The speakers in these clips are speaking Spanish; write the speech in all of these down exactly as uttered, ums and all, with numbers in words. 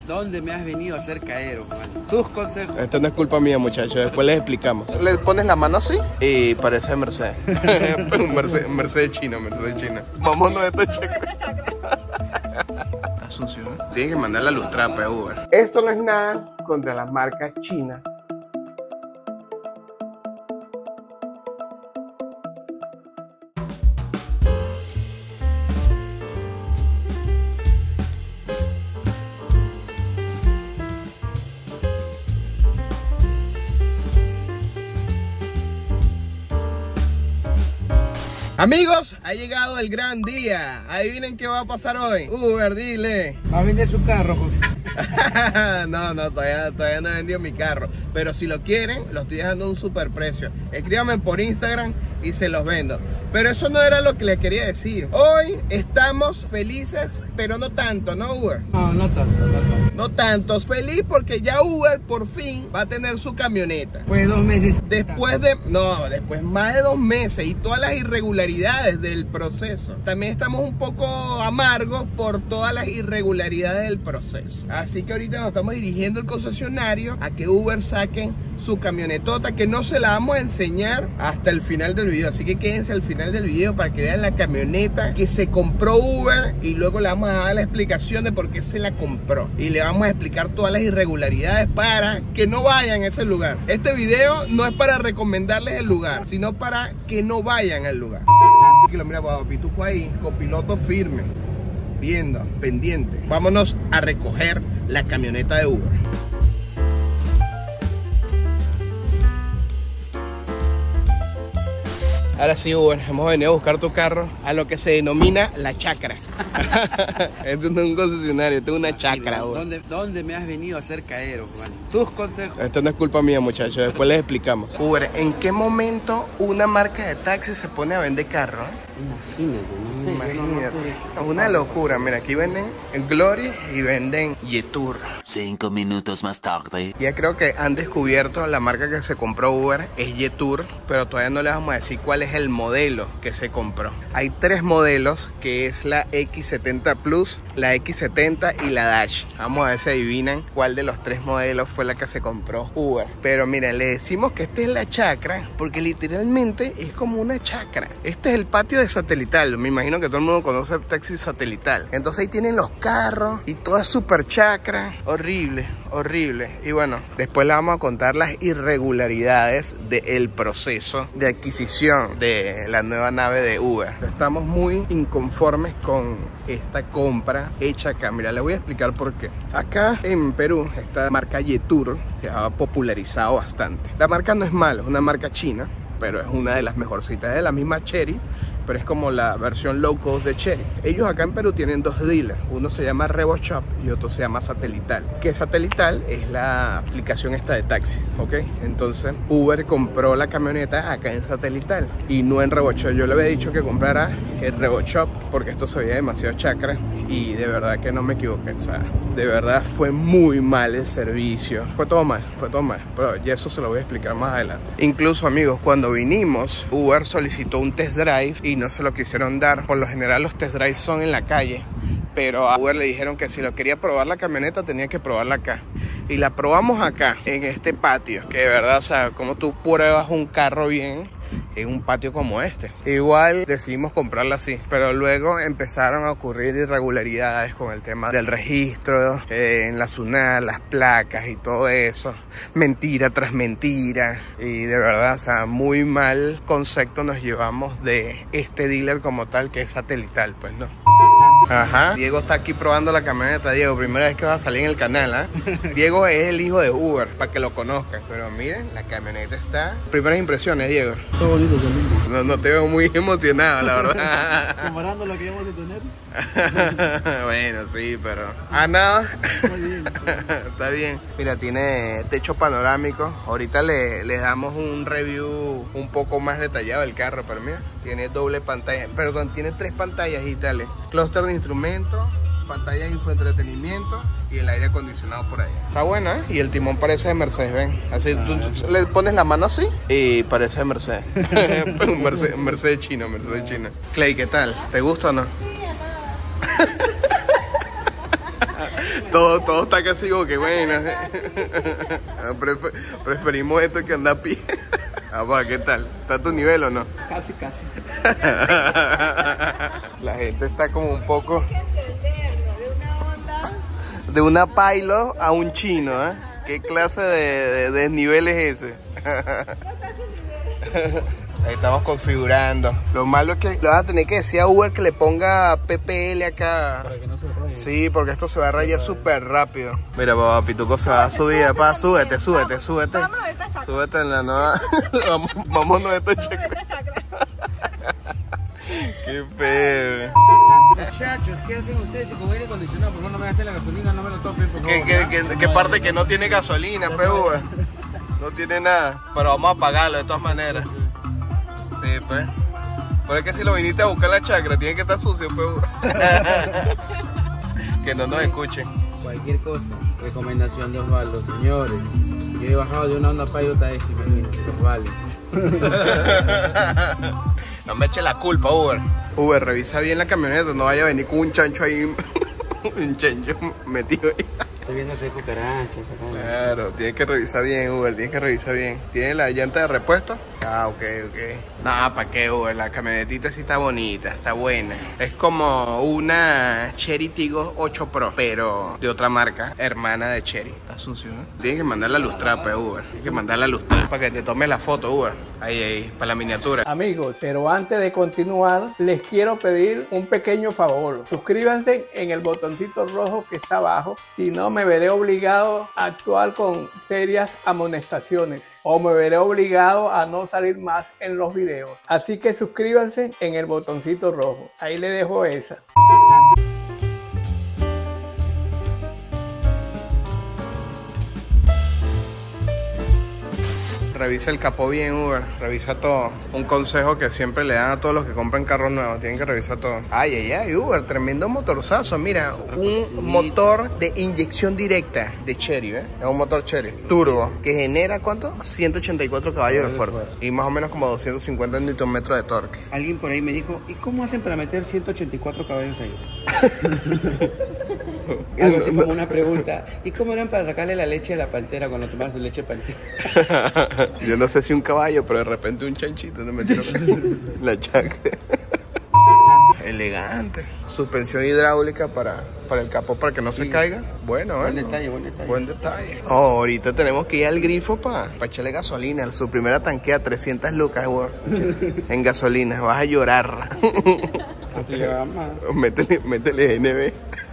¿Dónde me has venido a hacer caer, Juan? Tus consejos. Esto no es culpa mía, muchachos. Después les explicamos. Le pones la mano así y parece Mercedes. un Mercedes, Mercedes chino, Mercedes chino. Vámonos de esta chacra. Está sucio, ¿eh? Tienes que mandar la lustrapa a Uber. Esto no es nada contra las marcas chinas. Amigos, ha llegado el gran día. Adivinen qué va a pasar hoy. Uber, dile. Va a vender su carro, José. no, no, todavía, todavía no he vendido mi carro. Pero si lo quieren, lo estoy dejando a un super precio. Escríbanme por Instagram y se los vendo. Pero eso no era lo que les quería decir. Hoy estamos felices, pero no tanto, ¿no, Uber? No, no tanto, no tanto. No tanto, feliz porque ya Uber por fin va a tener su camioneta. Pues dos meses. Después de, no, después más de dos meses y todas las irregularidades del proceso. También estamos un poco amargos por todas las irregularidades del proceso. Así que ahorita nos estamos dirigiendo al concesionario a que Uber saquen su camionetota, que no se la vamos a enseñar hasta el final del video. Así que quédense al final del video para que vean la camioneta que se compró Uber y luego le vamos a dar la explicación de por qué se la compró. Y le vamos a explicar todas las irregularidades para que no vayan a ese lugar. Este video no es para recomendarles el lugar, sino para que no vayan al lugar. Mira, papituco ahí, copiloto firme, viendo, pendiente. Vámonos a recoger la camioneta de Uber. Ahora sí, Uber, hemos venido a buscar tu carro a lo que se denomina la chacra. Esto no es un concesionario, esto es una chacra, Uber. ¿Dónde, ¿Dónde me has venido a hacer caer, Juan? Tus consejos. Esto no es culpa mía, muchachos, después les explicamos. Uber, ¿en qué momento una marca de taxi se pone a vender carro? Imagínate, no sé. Imagínate. Es una locura. Mira, aquí venden Glory y venden Yetur. Cinco minutos más tarde. Ya creo que han descubierto la marca que se compró Uber es Yetur, pero todavía no les vamos a decir cuál es el modelo que se compró. Hay tres modelos, que es la X setenta Plus, la X setenta y la Dash. Vamos a ver si adivinan cuál de los tres modelos fue la que se compró Uber. Pero mira, le decimos que esta es la chacra porque literalmente es como una chacra. Este es el patio de Satelital. Me imagino que todo el mundo conoce el taxi Satelital. Entonces ahí tienen los carros y toda super chacra. Horrible, horrible. Y bueno, después le vamos a contar las irregularidades del proceso de adquisición de la nueva nave de Uber. Estamos muy inconformes con esta compra hecha acá. Mira, le voy a explicar por qué. Acá en Perú, esta marca Yetur se ha popularizado bastante. La marca no es mala, es una marca china, pero es una de las mejorcitas de la misma Chery, pero es como la versión low cost de Chery. Ellos acá en Perú tienen dos dealers, uno se llama RevoShop y otro se llama Satelital. Que Satelital es la aplicación esta de taxi, ¿ok? Entonces Uber compró la camioneta acá en Satelital y no en RevoShop. Yo le había dicho que comprara el RevoShop porque esto se veía demasiado chacra y de verdad que no me equivoqué. O sea, de verdad fue muy mal el servicio. Fue todo mal, fue todo mal, pero ya eso se lo voy a explicar más adelante. Incluso, amigos, cuando vinimos, Uber solicitó un test drive y no se lo quisieron dar. Por lo general los test drives son en la calle, pero a Uber le dijeron que si lo quería probar la camioneta tenía que probarla acá. Y la probamos acá, en este patio, que de verdad, o sea, como tú pruebas un carro bien en un patio como este. Igual decidimos comprarla así, pero luego empezaron a ocurrir irregularidades con el tema del registro eh, en la SUNAT, las placas y todo eso, mentira tras mentira, y de verdad, o sea, muy mal concepto nos llevamos de este dealer como tal, que es Satelital, pues no. Ajá, Diego está aquí probando la camioneta. Diego, primera vez que va a salir en el canal, ¿eh? Diego es el hijo de Uber, para que lo conozcan. Pero miren, la camioneta está... Primeras impresiones, Diego. Está bonito, está lindo. No, no te veo muy emocionado, la verdad. Comparando lo que vamos a tener. Bueno, sí, pero... Ah, nada. Está bien. Está bien. Mira, tiene techo panorámico. Ahorita le, le damos un review un poco más detallado del carro, pero mira, tiene doble pantalla. Perdón, tiene tres pantallas digitales. Clúster de instrumentos, pantalla de infoentretenimiento y el aire acondicionado por allá. Está buena, ¿eh? Y el timón parece de Mercedes-Benz. Así tú, tú le pones la mano así y parece de Mercedes. un Mercedes, Mercedes chino, Mercedes chino. Clay, ¿qué tal? ¿Te gusta o no? todo, todo está casi como que bueno. Prefer, preferimos esto que andar a pie. Ah, ¿qué tal? ¿Está a tu nivel o no? Casi, casi. La gente está como un poco de una pailo a un chino, ¿eh? ¿Qué clase de, de desnivel es ese? Ahí estamos configurando. Lo malo es que le vas a tener que decir a Uber que le ponga P P L acá. Para que no se raye. Sí, porque esto se va a rayar súper rápido. Mira, papá, Pituco se va a subir. Papá, súbete, súbete, súbete. Súbete en la nueva. Vamos, vámonos de esta chacra. Qué pedo. Muchachos, ¿qué hacen ustedes? Si con aire acondicionado, por favor no me gasten la gasolina, no me lo topen, por favor. ¿Qué, qué, qué, qué parte que no tiene gasolina, pe, Uber? No tiene nada. Pero vamos a pagarlo de todas maneras. Sí, pues. Pero es que si lo viniste a buscar la chacra, tiene que estar sucio, pues. Que no nos escuchen. Cualquier cosa, recomendación de Osvaldo, señores. Yo he bajado de una Honda Pilot a esta, imagínense, los vale. No me eche la culpa, Uber. Uber, revisa bien la camioneta, no vaya a venir con un chancho ahí, un chancho metido ahí. Estoy viendo si hay cucarachas. Acá. Claro, tienes que revisar bien, Uber, tienes que revisar bien. ¿Tiene la llanta de repuesto? Ah, ok, ok. No, ¿para qué, Uber? La camionetita sí está bonita, está buena. Es como una Chery Tiggo ocho Pro, pero de otra marca, hermana de Chery. Está sucio, ¿no? Tienes que mandarla a lustrar, pues, Uber. Tienes que mandarla a lustrar para que te tomes la foto, Uber. Ahí, ahí, para la miniatura. Amigos, pero antes de continuar, les quiero pedir un pequeño favor. Suscríbanse en el botoncito rojo que está abajo. Si no, me veré obligado a actuar con serias amonestaciones o me veré obligado a no salir más en los videos. Así que suscríbanse en el botoncito rojo. Ahí le dejo esa. Revisa el capó bien, Uber. Revisa todo. Un consejo que siempre le dan a todos los que compran carros nuevos. Tienen que revisar todo. Ay, ay, ay, Uber. Tremendo motorzazo. Mira, un motor de inyección directa de Chery, ¿eh? Es un motor Chery turbo que genera, ¿cuánto? ciento ochenta y cuatro caballos de fuerza. Y más o menos como doscientos cincuenta newton metros de torque. Alguien por ahí me dijo, ¿y cómo hacen para meter ciento ochenta y cuatro caballos ahí? Algo así como una pregunta. ¿Y cómo eran para sacarle la leche a la pantera cuando tomas leche de pantera? Yo no sé si un caballo, pero de repente un chanchito te metieron la chacra. Elegante. Suspensión hidráulica para, para el capó para que no se sí. caiga. Bueno, buen ¿eh? detalle, buen detalle. Buen detalle. Oh, ahorita tenemos que ir al grifo para pa echarle gasolina. Su primera tanquea, trescientas lucas, güey. En gasolina. Vas a llorar. No te llevas más. Métele, métele N B.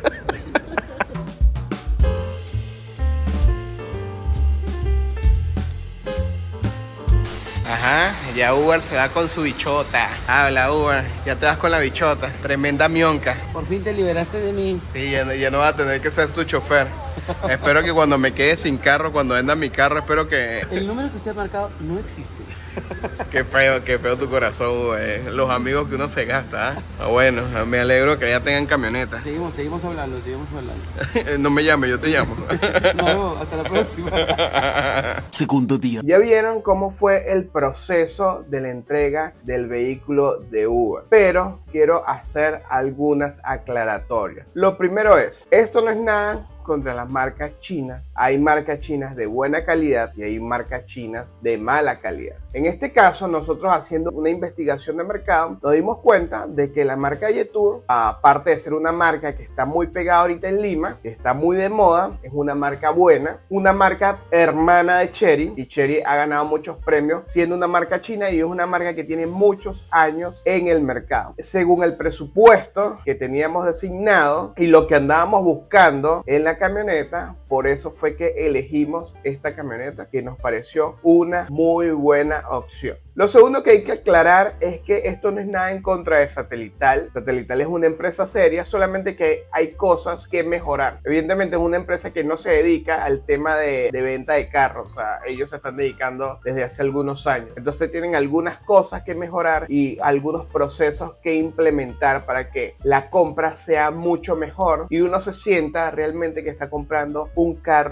Ajá, ya Uber se va con su bichota. Habla, Uber, ya te vas con la bichota. Tremenda mionca. Por fin te liberaste de mí. Sí, ya no, ya no vas a tener que ser tu chofer. Espero que cuando me quede sin carro, cuando venda mi carro, espero que... El número que usted ha marcado no existe. Qué feo, qué feo tu corazón, güey. Los amigos que uno se gasta, ¿eh? Ah, bueno, me alegro que ya tengan camioneta. Seguimos, seguimos hablando, seguimos hablando. No me llames, yo te llamo. No, hasta la próxima. Segundo día. Ya vieron cómo fue el proceso de la entrega del vehículo de Uber, pero quiero hacer algunas aclaratorias. Lo primero es, esto no es nada contra las marcas chinas. Hay marcas chinas de buena calidad y hay marcas chinas de mala calidad. En este caso, nosotros haciendo una investigación de mercado, nos dimos cuenta de que la marca Jetour, aparte de ser una marca que está muy pegada ahorita en Lima, que está muy de moda, es una marca buena, una marca hermana de Chery, y Chery ha ganado muchos premios siendo una marca china y es una marca que tiene muchos años en el mercado. Según el presupuesto que teníamos designado y lo que andábamos buscando en la camioneta, por eso fue que elegimos esta camioneta que nos pareció una muy buena opción. Lo segundo que hay que aclarar es que esto no es nada en contra de Satelital. Satelital es una empresa seria, solamente que hay cosas que mejorar. Evidentemente es una empresa que no se dedica al tema de, de venta de carros. O sea, ellos se están dedicando desde hace algunos años. Entonces tienen algunas cosas que mejorar y algunos procesos que implementar para que la compra sea mucho mejor y uno se sienta realmente que está comprando un carro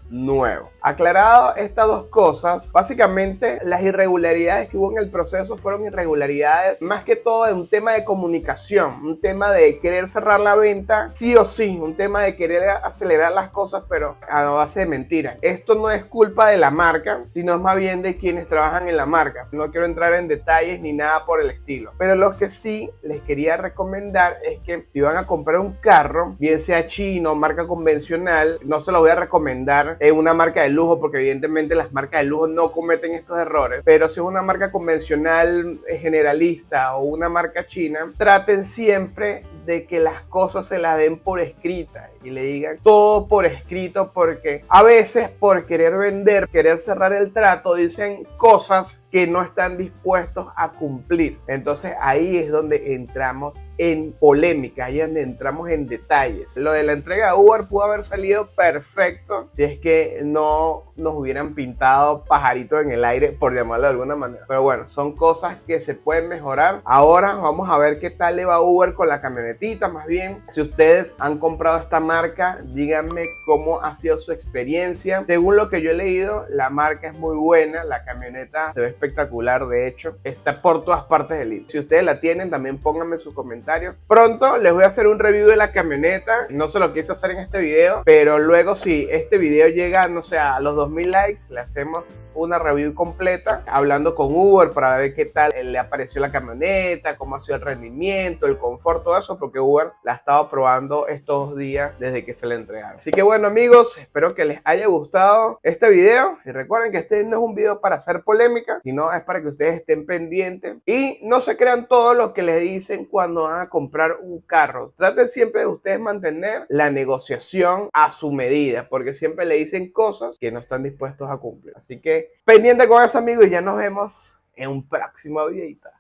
nuevo. Aclarado estas dos cosas, básicamente las irregularidades que hubo en el proceso fueron irregularidades más que todo de un tema de comunicación, un tema de querer cerrar la venta sí o sí, un tema de querer acelerar las cosas, pero a base de mentiras. Esto no es culpa de la marca, sino es más bien de quienes trabajan en la marca. No quiero entrar en detalles ni nada por el estilo, pero lo que sí les quería recomendar es que si van a comprar un carro, bien sea chino, marca convencional, no se lo voy a recomendar en una marca de lujo, porque evidentemente las marcas de lujo no cometen estos errores, pero si es una marca convencional generalista o una marca china, traten siempre de que las cosas se las den por escrita y le digan todo por escrito, porque a veces por querer vender, querer cerrar el trato, dicen cosas que no están dispuestos a cumplir. Entonces ahí es donde entramos en polémica, ahí es donde entramos en detalles. Lo de la entrega de Uber pudo haber salido perfecto si es que no nos hubieran pintado pajaritos en el aire, por llamarlo de alguna manera. Pero bueno, son cosas que se pueden mejorar. Ahora vamos a ver qué tal le va a Uber con la camionetita. Más bien, si ustedes han comprado esta marca, díganme cómo ha sido su experiencia. Según lo que yo he leído, la marca es muy buena, la camioneta se ve espectacular, de hecho está por todas partes del libro. Si ustedes la tienen, también pónganme sus comentarios. Pronto les voy a hacer un review de la camioneta, no se lo quise hacer en este video, pero luego si este video llega, no sé, a los dos mil likes, le hacemos una review completa hablando con Uber para ver qué tal le apareció la camioneta, cómo ha sido el rendimiento, el confort, todo eso, porque Uber la ha estado probando estos días desde que se le entregaron. Así que bueno, amigos, espero que les haya gustado este video y recuerden que este no es un video para hacer polémica, sino es para que ustedes estén pendientes y no se crean todo lo que les dicen cuando van a comprar un carro. Traten siempre de ustedes mantener la negociación a su medida, porque siempre le dicen cosas que no están dispuestos a cumplir. Así que pendiente con eso, amigos, y ya nos vemos en un próximo videito.